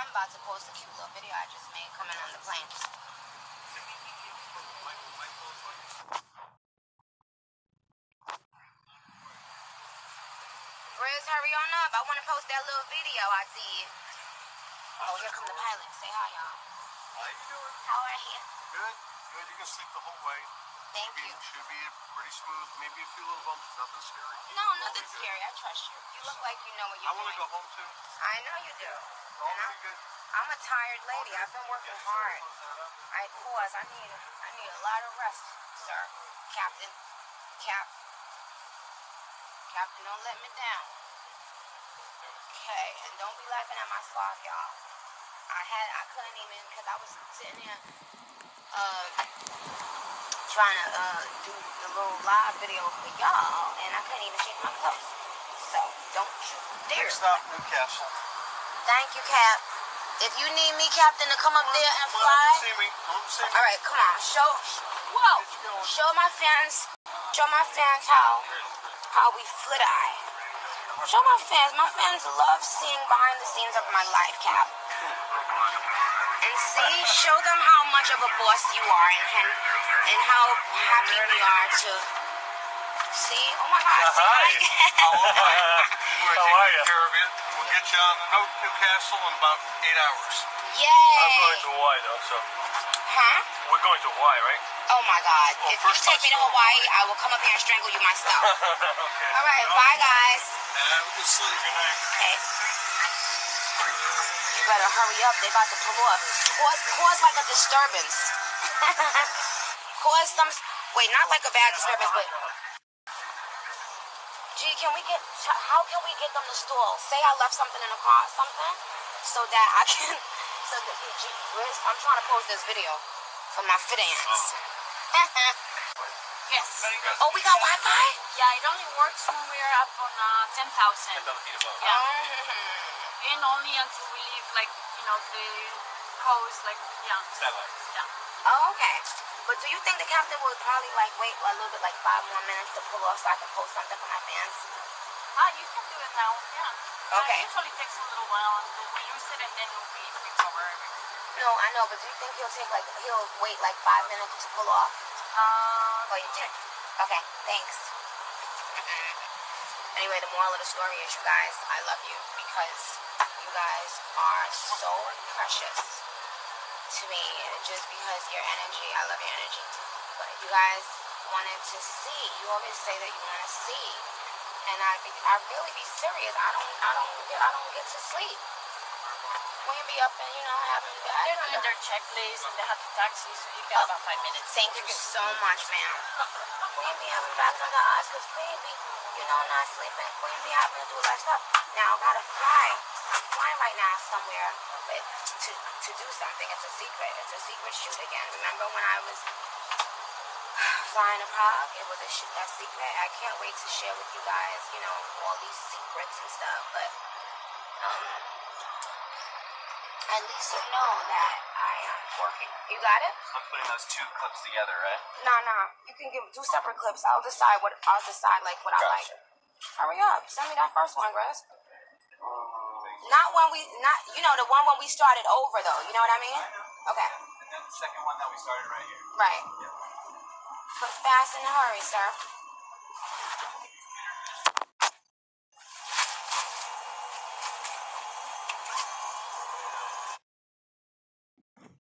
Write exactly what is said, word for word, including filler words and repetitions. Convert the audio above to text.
I'm about to post a cute little video I just made coming on the planes. Riz, hurry on up. I want to post that little video I did. Oh, here come the pilot. Say hi, y'all. How you doing? How are you? Good. Good. You can sleep the whole way. Thank should you. Be, should be pretty smooth. Maybe a few little bumps. Nothing scary. No, nothing scary. I trust you. You look like you know what you're I want to doing. go home too. I know you do. All And I'm, good. I'm a tired lady. I've been working hard. I pause. I need I need a lot of rest, sir. Captain. Cap. Captain, don't let me down. Okay, and don't be laughing at my sloth, y'all. I had I couldn't even because I was sitting there uh trying to uh do the little live video for y'all, and I couldn't even shake my cups. So don't you dare. Next stop, Newcastle. Thank you, Cap. If you need me, Captain, to come up there and Come on, fly. see me. Come see me. All right, come on. Show, whoa. Show my fans, show my fans how, how we flit eye. Show my fans. My fans love seeing behind the scenes of my life, Cap. And see, show them how much of a boss you are, and and, and how happy we are to see. Oh my God. Uh, hi. How are you? How are you? Care of you. We'll get you on the note Newcastle in about eight hours. Yay. I'm going to Hawaii though, so. Huh? We're going to Hawaii, right? Oh my God. Well, if you first take me to let's go. Hawaii, I will come up here and strangle you myself. Okay. All right, bye guys. Have a good sleep. Good night. Okay. You better hurry up. They about to pull off. Cause, cause like a disturbance. Cause some. Wait, not like a bad disturbance, but. Gee, can we get? How can we get them to stall? Say I left something in the car or something, so that I can. So that, gee, Riz, I'm trying to post this video for my fit ants. Yes. Oh, we got Wi-Fi? Yeah, it only works when we're up on uh, ten thousand. Yeah. Oh. And only until we leave, like, you know, the coast, like, yeah. Yeah. Oh, okay. But do you think the captain would probably, like, wait a little bit, like, five more minutes to pull off so I can post something for my fans? Ah, you can do it now, yeah. Okay. Uh, it usually takes a little while until we use it, and then we switch over. No, I know, but do you think he'll take, like, he'll wait, like, five minutes to pull off? Uh, Oh, you think? Okay, thanks. Anyway, the moral of the story is, you guys, I love you because you guys are so precious to me. Just because your energy, I love your energy. But you guys wanted to see. You always say that you want to see, and I, be, I really be serious. I don't, I don't, I don't get to sleep. We be up and you know having. they're doing their checklist, and they have to taxi, so you got about five minutes. Thank you so much, ma'am. Queen be having back under eyes because Queen be, you know, not sleeping. Queen be having to do a lot of stuff. Now, I gotta fly. I'm flying right now somewhere but to, to do something. It's a secret. It's a secret shoot again. Remember when I was flying to Prague? It was a shoot, that secret. I can't wait to share with you guys, you know, all these secrets and stuff. But, um, at least you know that I am working. You got it? I'm putting those two clips together, right? No, no. You can give two separate clips. I'll decide what I'll decide like what I like. Gotcha. Hurry up. Send me that first one, Grace. Not when we not you know, the one when we started over though. You know what I mean? Okay. And then the second one that we started right here. Right. But fast and hurry, sir.